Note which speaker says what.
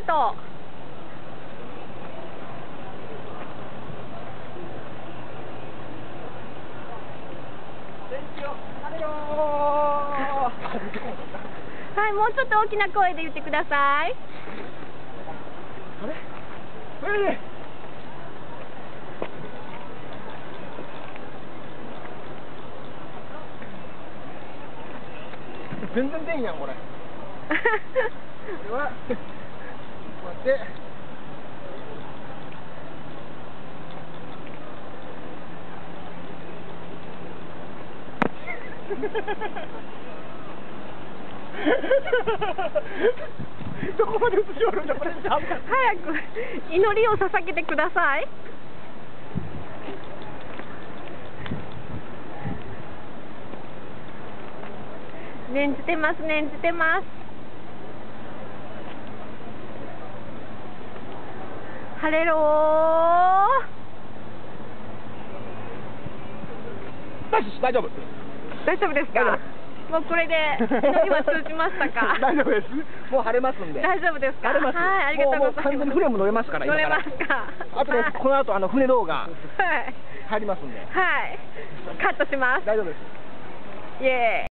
Speaker 1: とう。はい、もうちょっと大きな声で言ってください。
Speaker 2: あれ全然出んやんこれ。これはこうやって。どこまで映し終わるんだこれ。早く
Speaker 1: 祈りを捧げてください。念じてます、念じてます。ハレロー。
Speaker 2: 大丈夫。
Speaker 1: 大丈夫ですか。もうこれで祈りは通じましたか。
Speaker 2: 大丈夫です。もう晴れますんで。
Speaker 1: 大丈夫ですか。
Speaker 2: 晴れます。
Speaker 1: はい、ありがとうございます。
Speaker 2: もう完全に船も乗れますから。
Speaker 1: 乗れますか。
Speaker 2: あとでこの後船動画
Speaker 1: はい
Speaker 2: 入りますんで。
Speaker 1: はい。カットします。
Speaker 2: 大丈夫です。
Speaker 1: イエーイ。